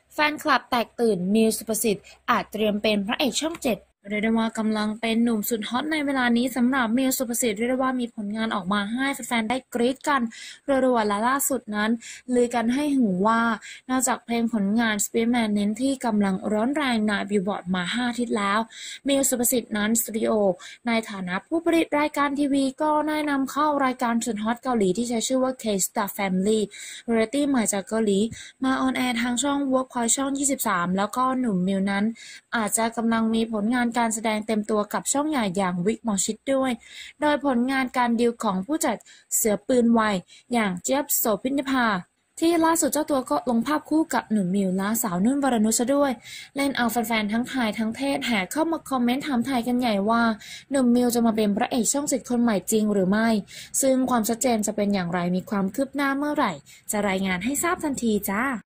แฟนคลับแตกตื่นมิวสุภสิทธิ์อาจเตรียมเป็นพระเอกช่อง 7เรียกได้ว่ากำลังเป็นหนุ่มสุดฮอตในเวลานี้สำหรับมิวสุภสิทธิ์เรียกได้ว่ามีผลงานออกมาให้แฟนๆได้กรี๊ดกันรัวๆและล่าสุดนั้นลือกันให้หึงว่านอกจากเพลงผลงาน Spiderman เน้นที่กำลังร้อนแรงในบิลบอร์ดมา5 อาทิตย์แล้วมิวสุภสิทธิ์นั้นสตูดิโอในฐานะผู้ผลิตรายการทีวีก็ได้นำเข้ารายการสุดฮอตเกาหลีที่ใช้ชื่อว่า K-Star Family เรียลิตี้ใหม่จากเกาหลีมาออนแอร์ทางช่อง Workpoint ช่อง 23 แล้วก็หนุ่มมิวนั้นอาจจะกำลังมีผลงานการแสดงเต็มตัวกับช่องใหญ่อย่างวิกหมอชิดด้วย โดยผลงานการดีลของผู้จัดเสือปืนไวอย่างเจี๊ยบโสภิญญาที่ล่าสุดเจ้าตัวก็ลงภาพคู่กับหนุ่มมิวและสาวนุ่นวรนุชด้วย เล่นเอาแฟนๆทั้งไทยทั้งเทศแห่เข้ามาคอมเมนต์ถามไทยกันใหญ่ว่าหนุ่มมิวจะมาเป็นพระเอกช่อง 7คนใหม่จริงหรือไม่ ซึ่งความชัดเจนจะเป็นอย่างไรมีความคืบหน้าเมื่อไหร่จะรายงานให้ทราบทันทีจ้า